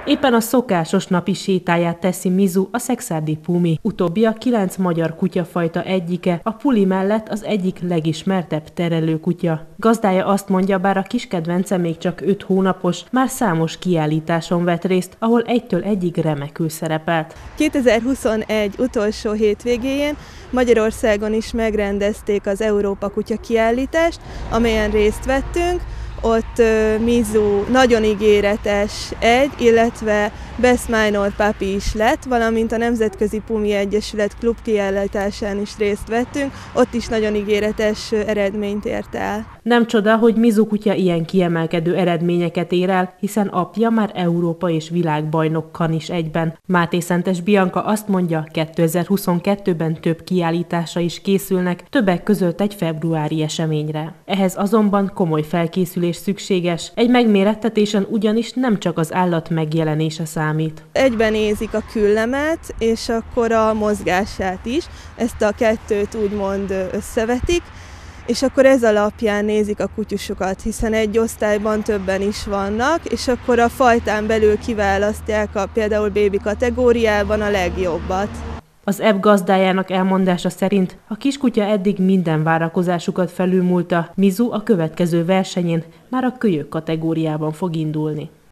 Éppen a szokásos napi sétáját teszi Mizu, a szekszárdi pumi. Utóbbi a 9 magyar kutyafajta egyike, a puli mellett az egyik legismertebb terelőkutya. Gazdája azt mondja, bár a kis kedvence még csak 5 hónapos, már számos kiállításon vett részt, ahol egytől egyig remekül szerepelt. 2021 utolsó hétvégéjén Magyarországon is megrendezték az Európa Kutya kiállítást, amelyen részt vettünk. Ott Mizu nagyon ígéretes illetve Best Minor Puppy is lett, valamint a Nemzetközi Pumi Egyesület klubkiállításán is részt vettünk, ott is nagyon ígéretes eredményt ért el. Nem csoda, hogy Mizu kutya ilyen kiemelkedő eredményeket ér el, hiszen apja már Európa és világbajnokkan is egyben. Máté Szentes Bianca azt mondja, 2022-ben több kiállításra is készülnek, többek között egy februári eseményre. Ehhez azonban komoly felkészülés szükséges. Egy megmérettetésen ugyanis nem csak az állat megjelenése számít. Egyben nézik a küllemet, és akkor a mozgását is. Ezt a kettőt úgymond összevetik, és akkor ez alapján nézik a kutyusokat, hiszen egy osztályban többen is vannak, és akkor a fajtán belül kiválasztják például bébi kategóriában a legjobbat. Az ebb gazdájának elmondása szerint a kiskutya eddig minden várakozásukat felülmúlta, Mizu a következő versenyén már a kölyök kategóriában fog indulni.